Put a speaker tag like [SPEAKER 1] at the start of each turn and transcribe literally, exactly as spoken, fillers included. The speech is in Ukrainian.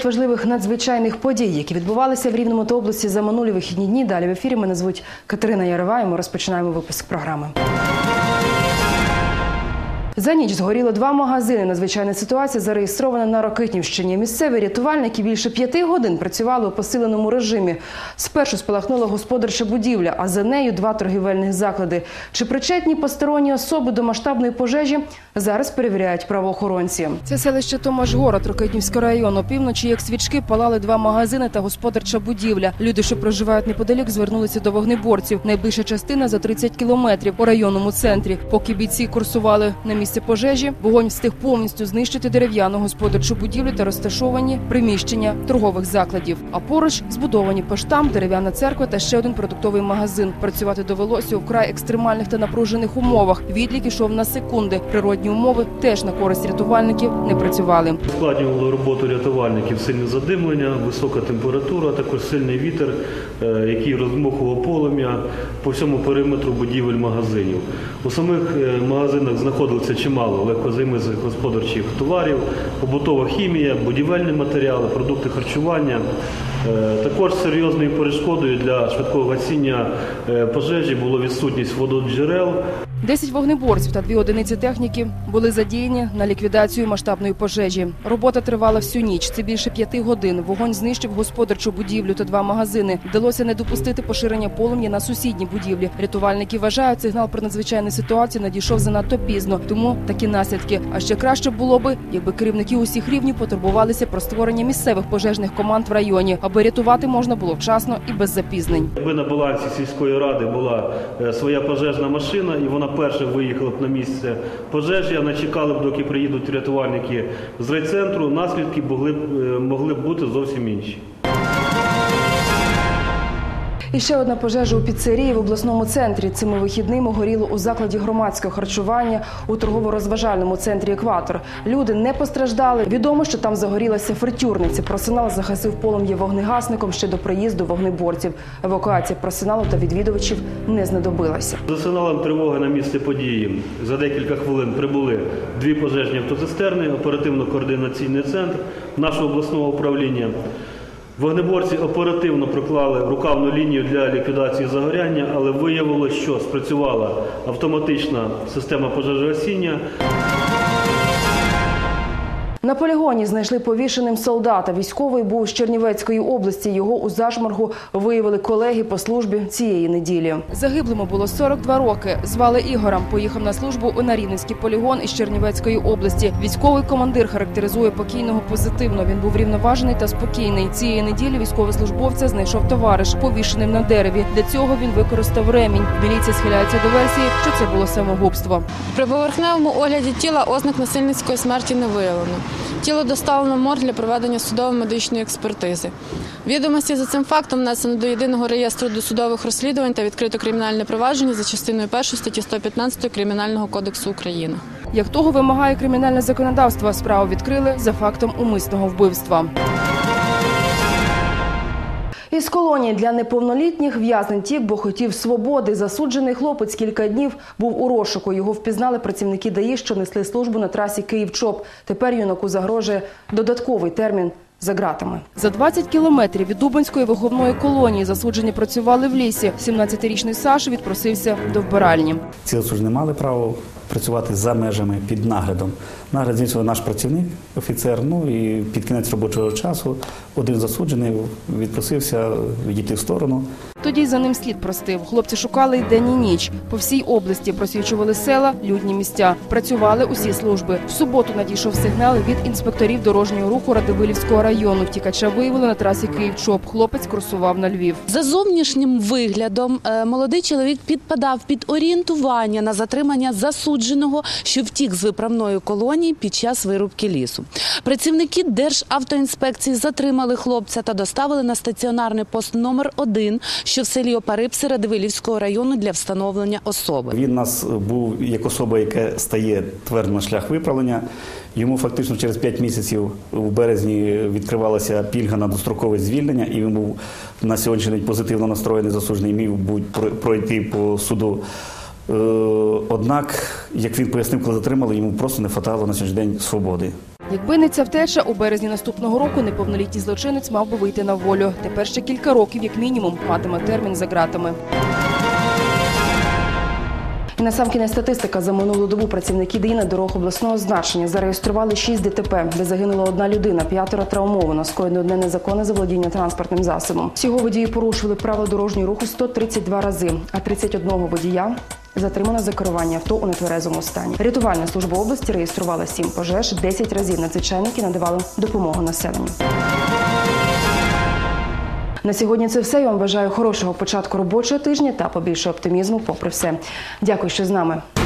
[SPEAKER 1] дев'ять важливих надзвичайних подій, які відбувалися в Рівному та області за минулі вихідні дні. Далі в ефірі мене звуть Катерина Ярова і ми розпочинаємо випуск програми. За ніч згоріли два магазини. Надзвичайна ситуація зареєстрована на Рокитнівщині. Місцеві рятувальники більше п'яти годин працювали у посиленому режимі. Спершу спалахнула господарча будівля, а за нею два торгівельних заклади. Чи причетні посторонні особи до масштабної пожежі, зараз перевіряють правоохоронці. Це селище Томашгород Рокитнівського району. Півночі, як свічки, палали два магазини та господарча будівля. Люди, що проживають неподалік, звернулися до вогнеборців. Найближча частина за тридцять кілометрів у районному центрі. Поки бійці курсували на місце пожежі, вогонь встиг повністю знищити дерев'яну господарчу будівлю та розташовані приміщення торгових закладів. А поруч збудовані поштамп, дерев'яна церква та ще один продуктовий магазин. Працювати довелося у вкрай екстремальних та напружених умовах. Відлік ішов на секунди. Природні умови теж на користь рятувальників не працювали.
[SPEAKER 2] Ускладнювало роботу рятувальників сильне задимлення, висока температура, також сильний вітер, який роздмухував полум'я по всьому периметру будівель магазинів. У самих магазинах знаходилися чимало легкозаймистих господарчих товарів, побутова хімія, будівельні матеріали, продукти харчування. Також серйозною перешкодою для швидкого гасіння пожежі було відсутність вододжерел.
[SPEAKER 1] Десять вогнеборців та дві одиниці техніки були задіяні на ліквідацію масштабної пожежі. Робота тривала всю ніч. Це більше п'яти годин. Вогонь знищив господарчу будівлю та два магазини. Вдалося не допустити поширення полум'я на сусідні будівлі. Рятувальники вважають, сигнал про надзвичайну ситуацію надійшов занадто пізно. Тому такі наслідки. А ще краще було би, якби керівники усіх рівнів потурбувалися про створення місцевих пожежних команд в районі, аби рятувати можна було вчасно і без запізнень.
[SPEAKER 2] Якби на балансі сільської ради була своя пожежна машина і вона перше виїхала б на місце пожежі, а не чекали б, доки приїдуть рятувальники з райцентру, наслідки могли б, могли б бути зовсім інші.
[SPEAKER 1] І ще одна пожежа у піцерії в обласному центрі. Цими вихідними горіло у закладі громадського харчування у торгово-розважальному центрі «Екватор». Люди не постраждали. Відомо, що там загорілася фритюрниця. Персонал загасив полум'я вогнегасником ще до приїзду вогнеборців. Евакуація персоналу та відвідувачів не знадобилася.
[SPEAKER 2] За сигналом тривоги на місце події за декілька хвилин прибули дві пожежні автоцистерни, оперативно-координаційний центр нашого обласного управління. Вогнеборці оперативно проклали рукавну лінію для ліквідації загоряння, але виявилося, що спрацювала автоматична система пожежогасіння.
[SPEAKER 1] На полігоні знайшли повішеним солдата. Військовий був з Чернівецької області. Його у зашморгу виявили колеги по службі цієї неділі. Загиблому було сорок два роки. Звали Ігорем. Поїхав на службу у Нарівненський полігон із Чернівецької області. Військовий командир характеризує покійного позитивно. Він був рівноважений та спокійний. Цієї неділі військовослужбовця знайшов товариш, повішеним на дереві. Для цього він використав ремінь. Міліція схиляється до версії, що це було самогубство.
[SPEAKER 3] При поверхневому огляді тіла ознак насильницької смерті не виявлено. Тіло доставлено в морг для проведення судово-медичної експертизи. Відомості за цим фактом внесено до єдиного реєстру досудових розслідувань та відкрито кримінальне провадження за частиною першої статті сто п'ятнадцять Кримінального кодексу України.
[SPEAKER 1] Як того вимагає кримінальне законодавство, справу відкрили за фактом умисного вбивства. Із колонії для неповнолітніх в'язнень тік, бо хотів свободи. Засуджений хлопець кілька днів був у розшуку. Його впізнали працівники ДАІ, що несли службу на трасі Київ-Чоп. Тепер юнаку загрожує додатковий термін за ґратами. За двадцять кілометрів від Дубенської виховної колонії засуджені працювали в лісі. сімнадцятирічний Саша відпросився до вбиральні.
[SPEAKER 4] Ці засуджені мали право працювати за межами під наглядом. Нагляд здійснював наш працівник, офіцер, ну і під кінець робочого часу один засуджений відпросився відійти в сторону.
[SPEAKER 1] Тоді за ним слід простив. Хлопці шукали й день, і ніч. По всій області просвічували села, людні місця. Працювали усі служби. В суботу надійшов сигнал від інспекторів дорожнього руху Радивилівського району. Втікача виявили на трасі Київ-Чоп. Хлопець курсував на Львів.
[SPEAKER 5] За зовнішнім виглядом молодий чоловік підпадав під орієнтування на затримання засудженого, що втік з виправної колонії під час вирубки лісу. Працівники Державтоінспекції затримали хлопця та доставили на стаціонарний пост номер один, що в селі Опарипси Радивилівського району для встановлення особи.
[SPEAKER 4] Він у нас був як особа, яка стає твердо на шлях виправлення. Йому фактично через п'ять місяців у березні відкривалася пільга на дострокове звільнення, і він був на сьогоднішній день позитивно настроєний засуджений, міг пройти по суду. Однак, як він пояснив, коли затримали, йому просто не хватало на сьогоднішній день свободи.
[SPEAKER 1] Якби не ця втеча, у березні наступного року неповнолітній злочинець мав би вийти на волю. Тепер ще кілька років, як мінімум, матиме термін за ґратами. І насамкінець статистика. За минулу добу працівники ДАІ дорог обласного значення зареєстрували шість ДТП, де загинула одна людина, п'ятеро травмовано, скоєно одне незаконне заволодіння транспортним засобом. Всього водії порушили правила дорожнього руху сто тридцять два рази, а тридцять одного водія затримано за керування авто у нетверезому стані. Рятувальна служба області реєструвала сім пожеж, десять разів надзвичайники надавали допомогу населенню. На сьогодні це все. Я вам бажаю хорошого початку робочого тижня та побільше оптимізму попри все. Дякую, що з нами.